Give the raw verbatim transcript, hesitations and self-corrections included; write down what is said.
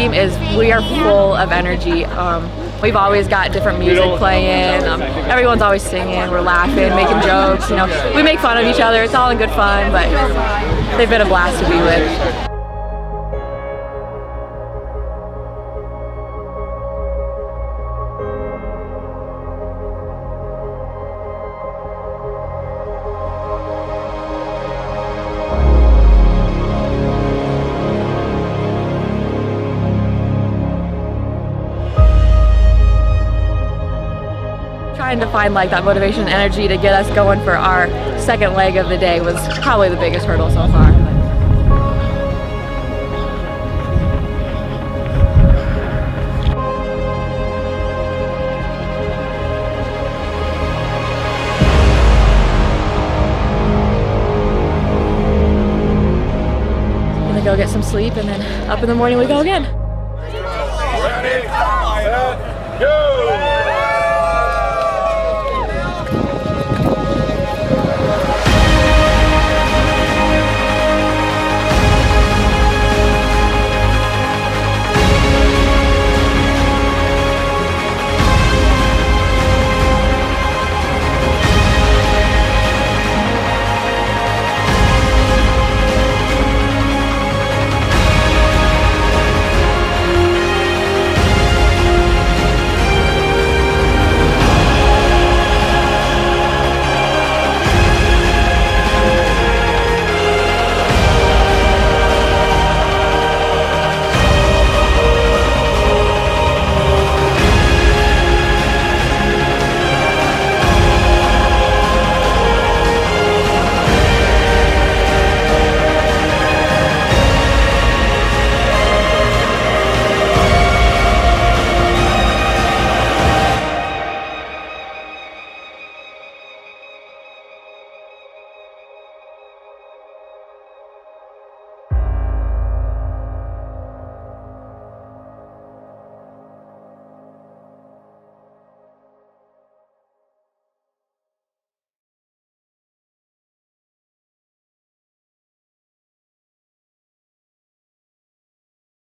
team is we are full of energy. Um, we've always got different music playing. Um, everyone's always singing. We're laughing, making jokes. You know, we make fun of each other. It's all in good fun, but they've been a blast to be with. Trying to find like that motivation and energy to get us going for our second leg of the day was probably the biggest hurdle so far. Gonna go get some sleep and then up in the morning we go again.